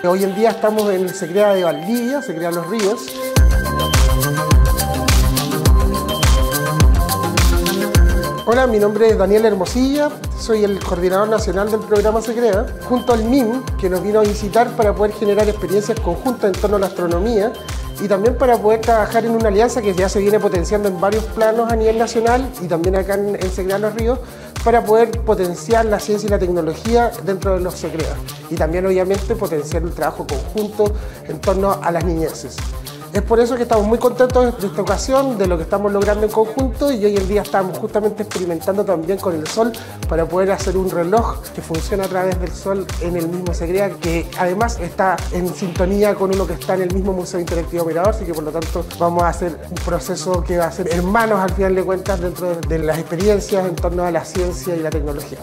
Hoy en día estamos en el SECREA de Valdivia, SECREA Los Ríos. Hola, mi nombre es Daniel Hermosilla, soy el coordinador nacional del programa SECREA, junto al MIM, que nos vino a visitar para poder generar experiencias conjuntas en torno a la astronomía y también para poder trabajar en una alianza que ya se viene potenciando en varios planos a nivel nacional y también acá en SECREA Los Ríos, para poder potenciar la ciencia y la tecnología dentro de los SECREA y también obviamente potenciar el trabajo conjunto en torno a las niñeces. Es por eso que estamos muy contentos de esta ocasión, de lo que estamos logrando en conjunto, y hoy en día estamos justamente experimentando también con el sol para poder hacer un reloj que funciona a través del sol en el mismo SECREA, que además está en sintonía con uno que está en el mismo Museo Interactivo Mirador, así que por lo tanto vamos a hacer un proceso que va a ser hermanos al final de cuentas dentro de las experiencias en torno a la ciencia y la tecnología.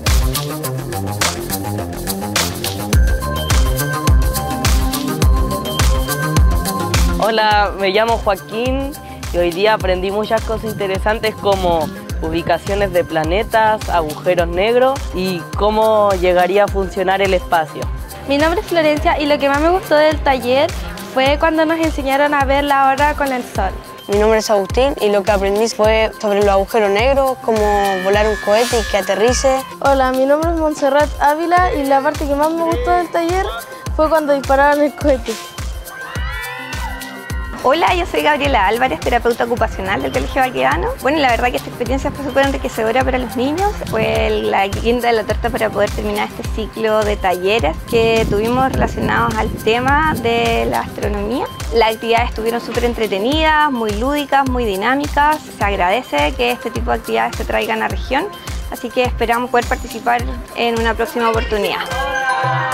Hola, me llamo Joaquín y hoy día aprendí muchas cosas interesantes como ubicaciones de planetas, agujeros negros y cómo llegaría a funcionar el espacio. Mi nombre es Florencia y lo que más me gustó del taller fue cuando nos enseñaron a ver la hora con el sol. Mi nombre es Agustín y lo que aprendí fue sobre los agujeros negros, cómo volar un cohete y que aterrice. Hola, mi nombre es Montserrat Ávila y la parte que más me gustó del taller fue cuando dispararon el cohete. Hola, yo soy Gabriela Álvarez, terapeuta ocupacional del Colegio Baquedano. Bueno, la verdad que esta experiencia fue súper enriquecedora para los niños. Fue la guinda de la torta para poder terminar este ciclo de talleres que tuvimos relacionados al tema de la astronomía. Las actividades estuvieron súper entretenidas, muy lúdicas, muy dinámicas. Se agradece que este tipo de actividades se traigan a la región, así que esperamos poder participar en una próxima oportunidad.